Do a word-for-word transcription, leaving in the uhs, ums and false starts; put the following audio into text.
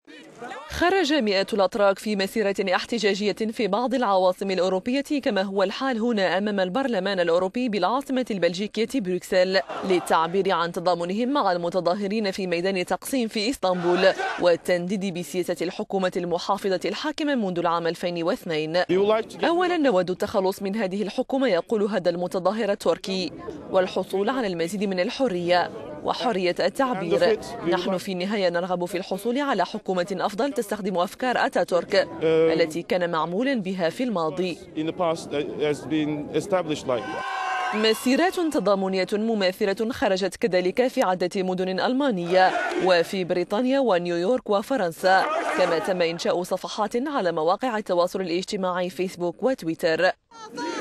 خرج مئات الأتراك في مسيرة احتجاجية في بعض العواصم الأوروبية كما هو الحال هنا أمام البرلمان الأوروبي بالعاصمة البلجيكية بروكسل للتعبير عن تضامنهم مع المتظاهرين في ميدان تقسيم في إسطنبول والتنديد بسياسة الحكومة المحافظة الحاكمة منذ العام ألفين واثنين. أولا نود التخلص من هذه الحكومة، يقول هذا المتظاهر التركي، والحصول على المزيد من الحرية وحرية التعبير. نحن في النهاية نرغب في الحصول على حكومة أفضل تستخدم أفكار أتاتورك التي كان معمولا بها في الماضي. مسيرات تضامنية مماثلة خرجت كذلك في عدة مدن ألمانية وفي بريطانيا ونيويورك وفرنسا، كما تم إنشاء صفحات على مواقع التواصل الاجتماعي فيسبوك وتويتر.